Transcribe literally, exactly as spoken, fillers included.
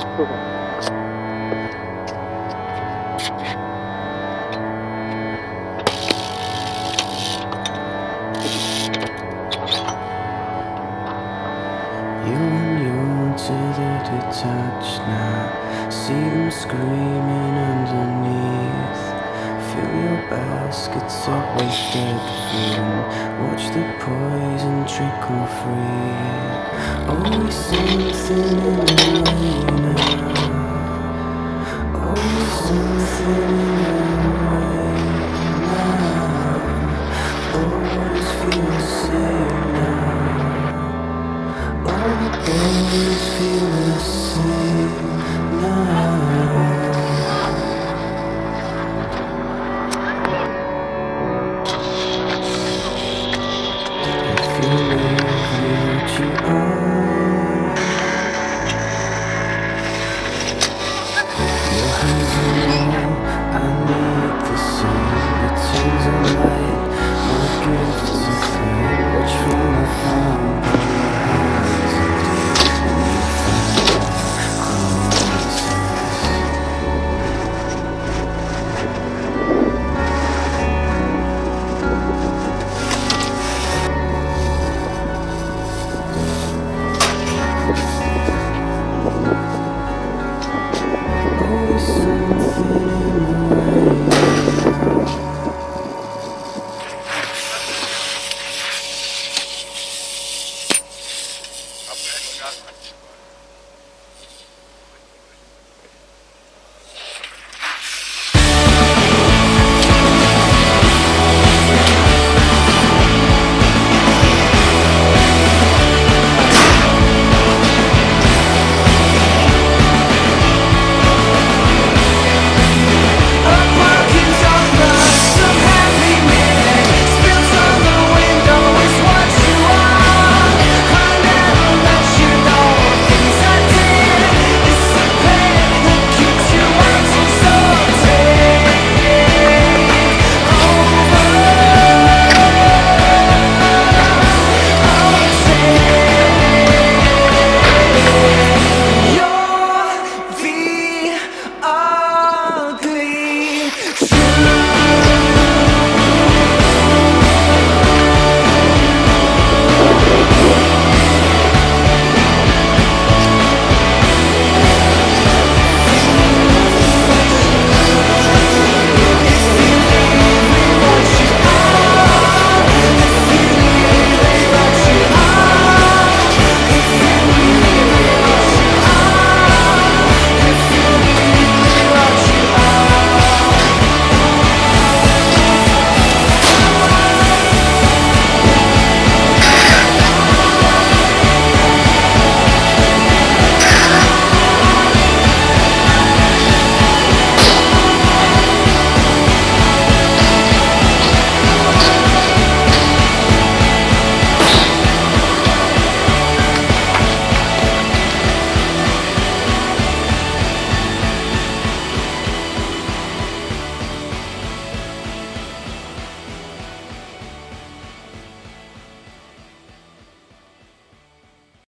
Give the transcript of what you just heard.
You and you to the touch now. See them screaming underneath. Fill your baskets up with dead food. Watch the poison trickle free. Always something in the way now. Always something in the way now. Always feel the same now. All the boys feel the same now. If you leave what you own, your hands are warm, I need the sun. It turns on light, my gift to fame. Watch from afar, but your hands are deep, and you find always something in the way. Up,